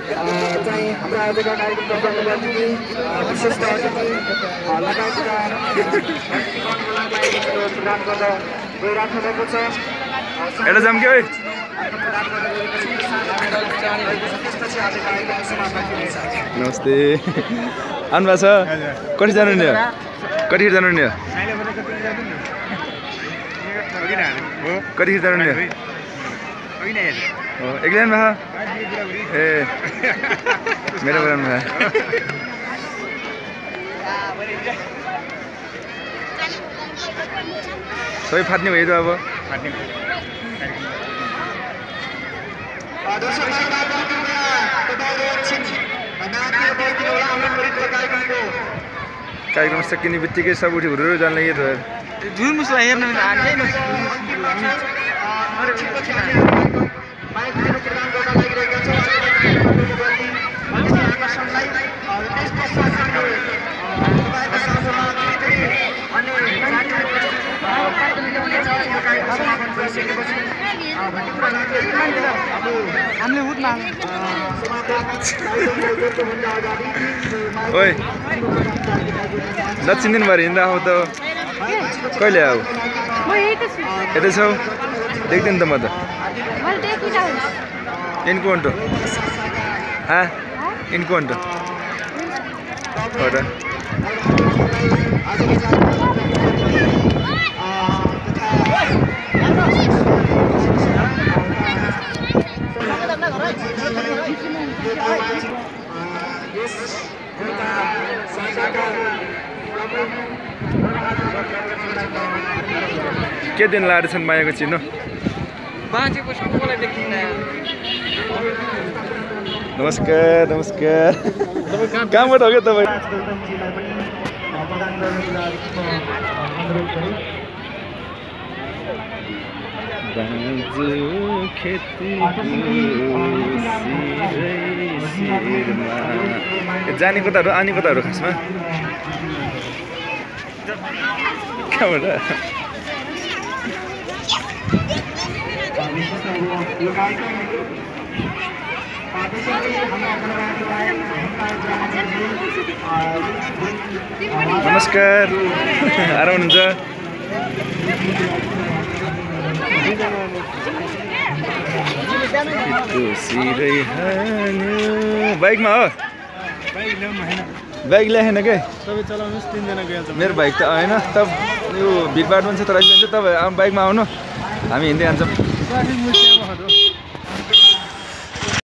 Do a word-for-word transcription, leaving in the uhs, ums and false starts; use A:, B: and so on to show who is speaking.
A: चाहिँ हाम्रो आजका कार्यक्रम अतिथि विशिष्ट अतिथि लगायतका प्रदान गर्दा गइराख्नु भएको छ।
B: एउटा जाम्के है नमस्ते आउनु भएको छ कति जानु नि कति जानु नि कति जानु नि एक्लै भए ए मेरो बेलामा भए सबै फाट्ने भयो त अब कार्यक्रम सकिने बित्तिकै सब उठी हुरुरु जान लाग्यो त
C: झुलमुसलाई हेर्न हामीले उठ्न
B: ओइ दक्षिण दिन भएर हिँड्दा आऊ त कहिले आऊ यतै छौ देख्दैन त म त इनको अन्टो हा इनको अन्टो हो र के दिन लाएर छन् मायाको चिनो
C: बाँचेको सबैलाई देखिन्न।
B: नमस्कार नमस्कार कहाँबाट हो क्या तपाईँ जाने कताहरू आने कताहरू खासमा कहाँबाट नमस्कार आराम हुनुहुन्छ बाइकमा हो बाइक ल्याएन के
C: तपाईँ चलाउनुहोस् तिनजना गयो
B: मेरो बाइक त होइन त यो भिडभाड पनि छ तर तपाईँ बाइकमा आउनु हामी हिँड्दै जान्छौँ